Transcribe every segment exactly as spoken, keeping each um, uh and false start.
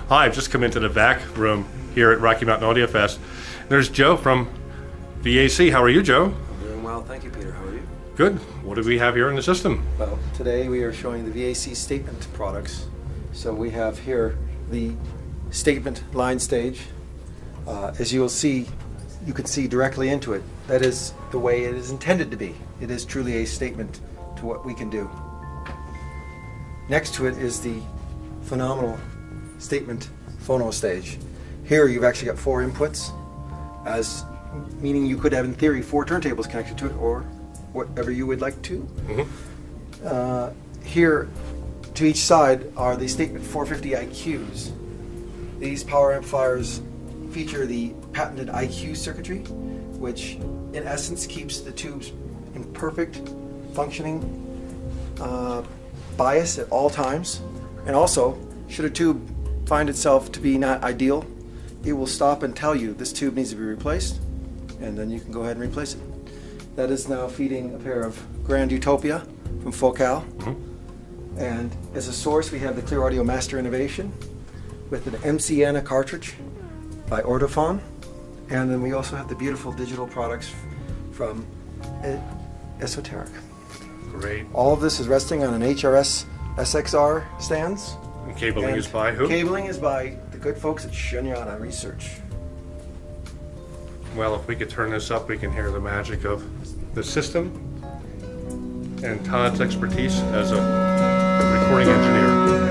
Hi, I've just come into the V A C room here at Rocky Mountain Audio Fest. There's Joe from V A C. How are you, Joe? I'm doing well, thank you, Peter. How are you? Good. What do we have here in the system? Well, today we are showing the V A C statement products. So we have here the statement line stage. Uh, as you will see, you can see directly into it. That is the way it is intended to be. It is truly a statement to what we can do. Next to it is the phenomenal statement phono stage. Here you've actually got four inputs, as meaning you could have in theory four turntables connected to it, or whatever you would like to. Mm-hmm. uh, here to each side are the statement four fifty I Qs. These power amplifiers feature the patented I Q circuitry, which in essence keeps the tubes in perfect functioning uh, bias at all times. And also, should a tube find itself to be not ideal, it will stop and tell you this tube needs to be replaced, and then you can go ahead and replace it. That is now feeding a pair of Grand Utopia from Focal. Mm-hmm. And as a source, we have the Clearaudio Master Innovation with an M C N cartridge by Ortofon. And then we also have the beautiful digital products from Esoteric. Great. All of this is resting on an H R S S X R stands. And cabling and is by who? Cabling is by the good folks at Shunyata Research. Well, if we could turn this up, we can hear the magic of the system and Todd's expertise as a recording engineer.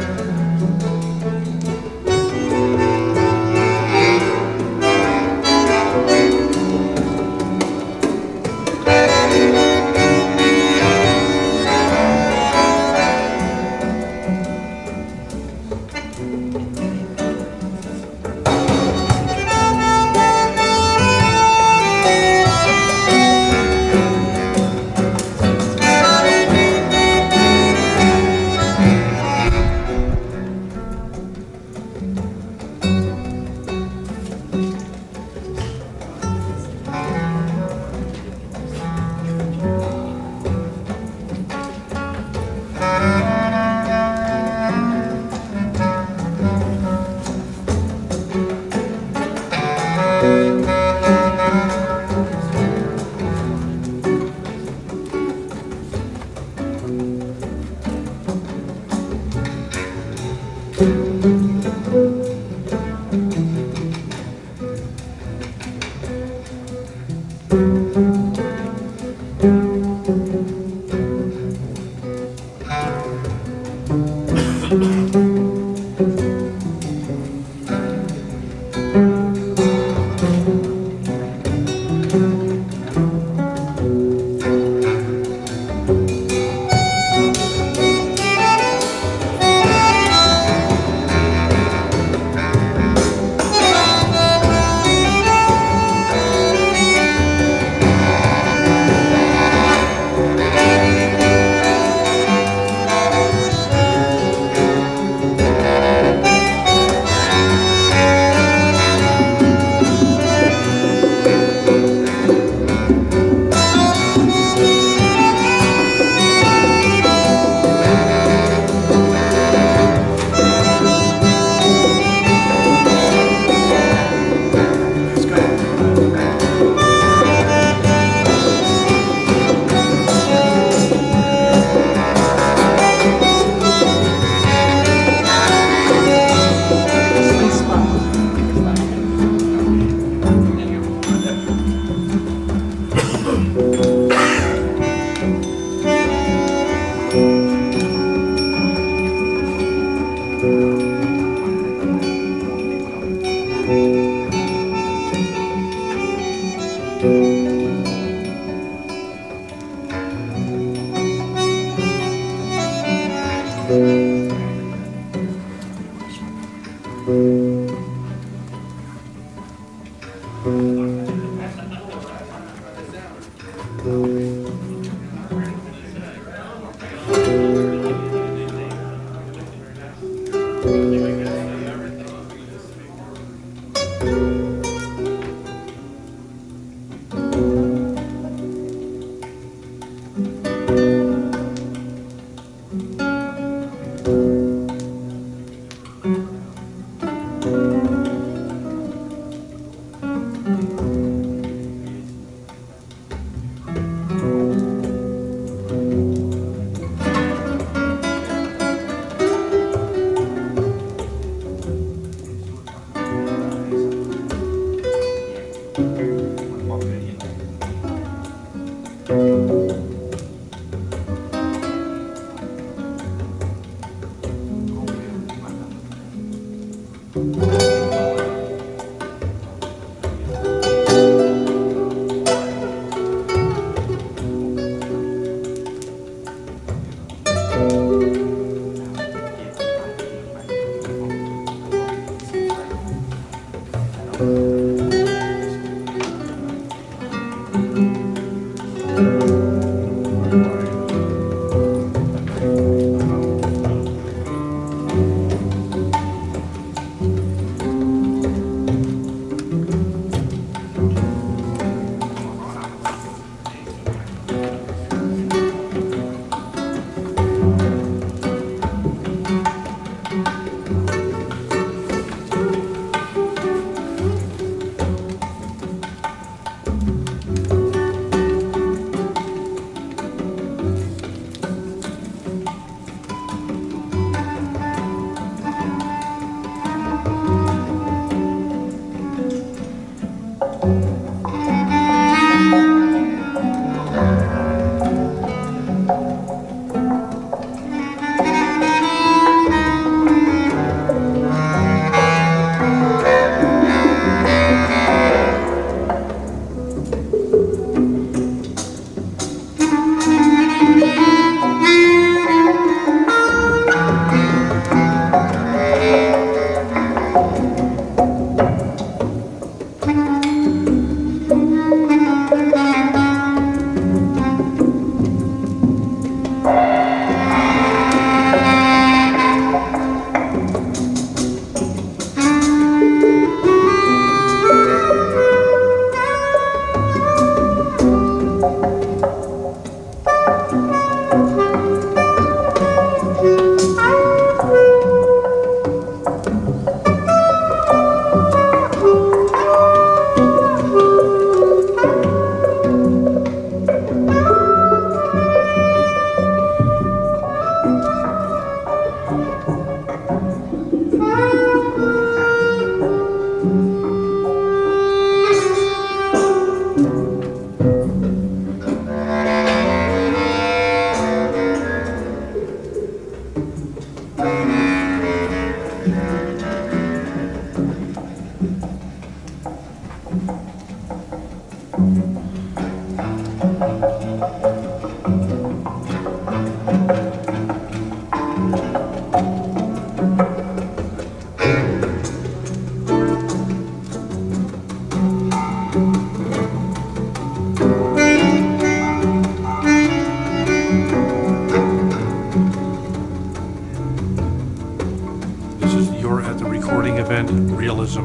Realism.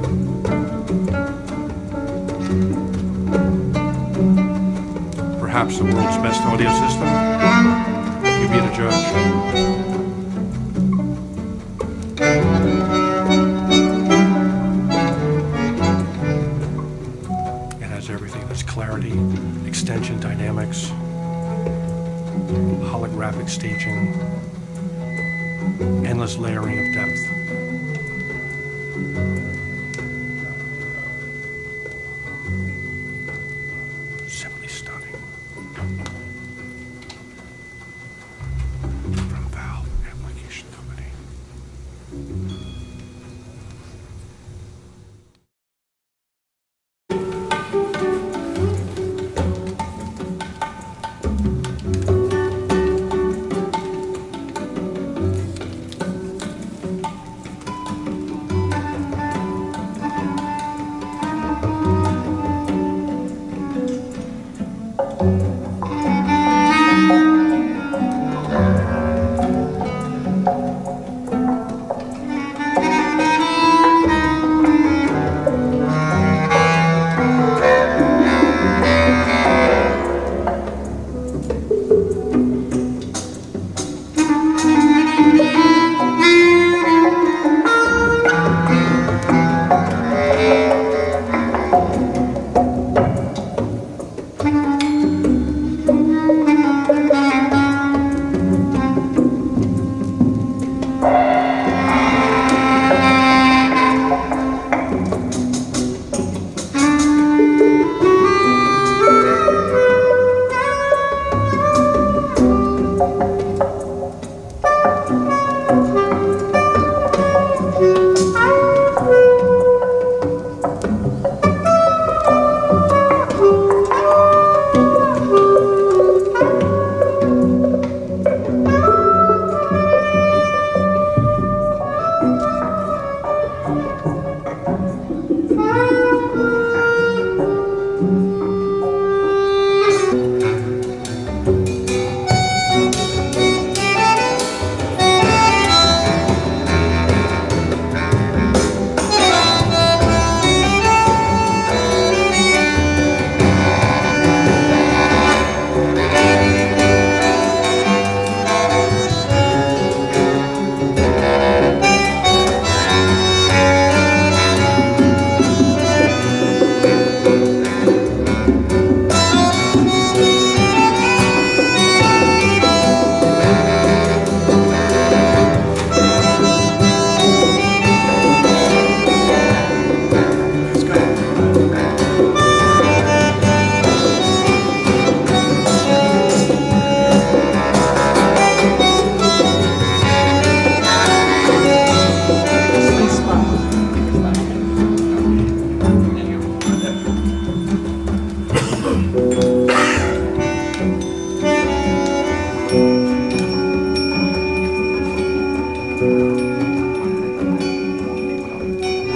Perhaps the world's best audio system? You be the judge. It has everything. That's clarity, extension dynamics, holographic staging, endless layering of depth. Simply stunning. From Valve Amplification Company.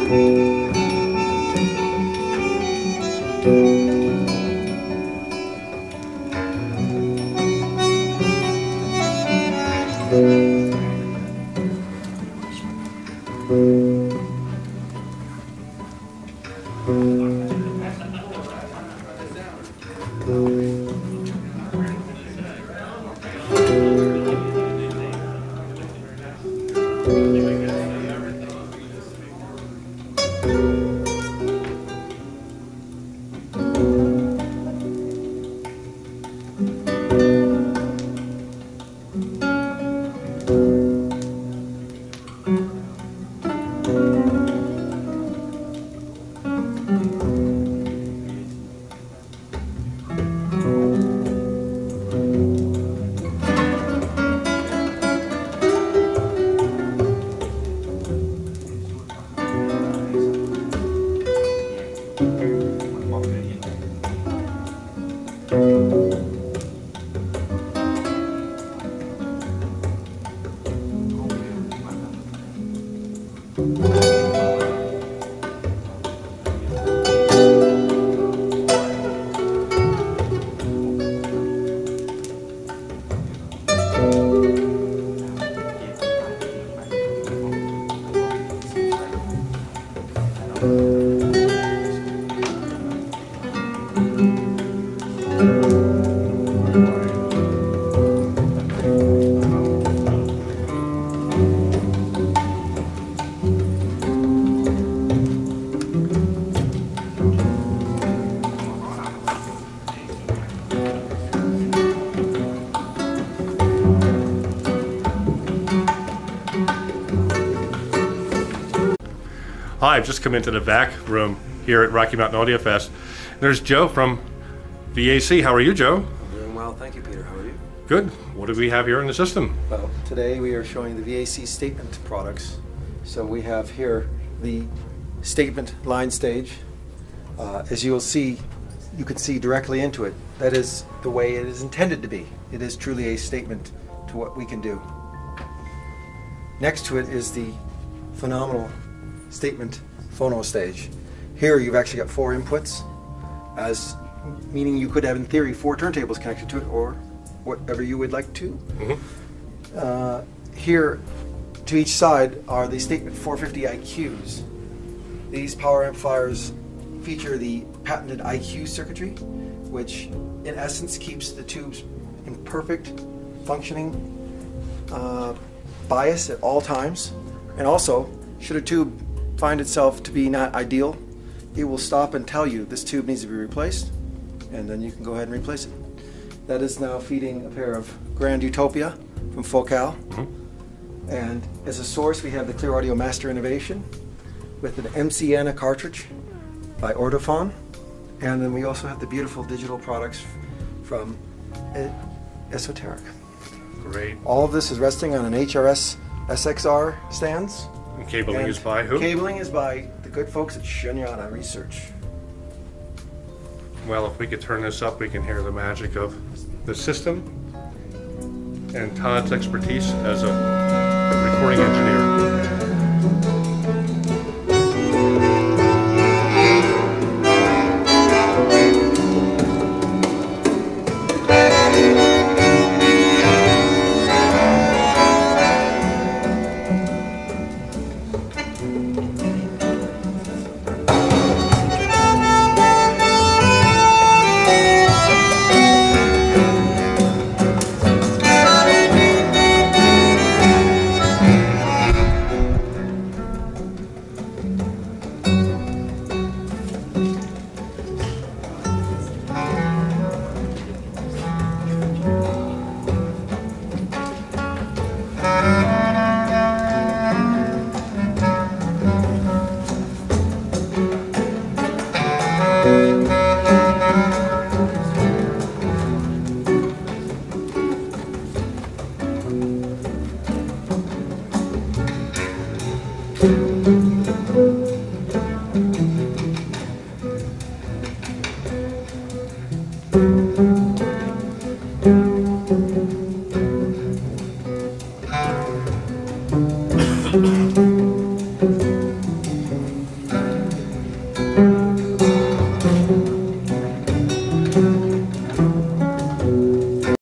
Hi, I've just come into the V A C room here at Rocky Mountain Audio Fest. There's Joe from V A C. How are you, Joe? I'm doing well, thank you, Peter. How are you? Good. What do we have here in the system? Well, today we are showing the V A C statement products. So we have here the statement line stage. Uh, as you will see, you can see directly into it. That is the way it is intended to be. It is truly a statement to what we can do. Next to it is the phenomenal statement phono stage. Here you've actually got four inputs, as meaning you could have in theory four turntables connected to it, or whatever you would like to. Mm-hmm. uh, here to each side are the statement four fifty I Qs. These power amplifiers feature the patented I Q circuitry, which in essence keeps the tubes in perfect functioning uh, bias at all times, and also should a tube find itself to be not ideal, it will stop and tell you this tube needs to be replaced, and then you can go ahead and replace it. That is now feeding a pair of Grand Utopia from Focal. Mm-hmm. And as a source we have the Clearaudio Master Innovation with an M C N cartridge by Ortofon, and then we also have the beautiful digital products from Esoteric. Great. All of this is resting on an H R S S X R stands. And cabling And is by who? Cabling is by the good folks at Shunyata Research. Well, if we could turn this up, we can hear the magic of the system and Todd's expertise as a recording engineer.